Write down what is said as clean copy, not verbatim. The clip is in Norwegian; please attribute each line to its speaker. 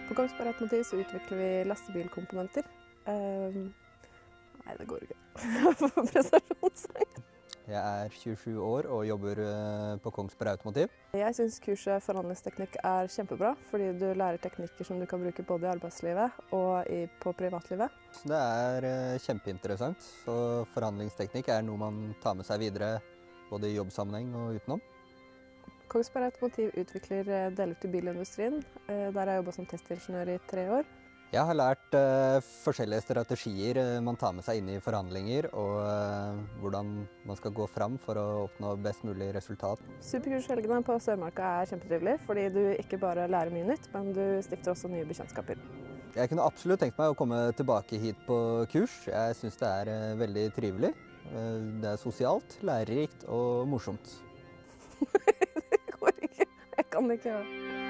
Speaker 1: På Kongsberg Automotiv så utvikler vi lastebilkomponenter. Nei, det går ikke. Prestasjonssang.
Speaker 2: Jeg er 27 år og jobber på Kongsberg Automotiv.
Speaker 1: Jeg synes kurset forhandlingsteknikk er kjempebra, fordi du lærer teknikker som du kan bruke både i arbeidslivet og på privatlivet.
Speaker 2: Det er kjempeinteressant, så forhandlingsteknikk er noe man tar med seg videre både i jobbsammenheng og utenom.
Speaker 1: Kongsberg Automotiv utvikler deler til bilindustrien. Der har jeg jobbet som testingeniør i 3 år.
Speaker 2: Jeg har lært forskjellige strategier man tar med seg inn i forhandlinger, og hvordan man skal gå fram for å oppnå best mulig resultat.
Speaker 1: Superkurshelgene på Sørmarka er kjempetrivelig, fordi du ikke bare lærer mye nytt, men du stifter også nye bekjentskaper.
Speaker 2: Jeg kunne absolutt tenkt meg å komme tilbake hit på kurs. Jeg synes det er veldig trivelig. Det er sosialt, lærerikt og morsomt.
Speaker 1: Det går ikke. Jeg kan ikke.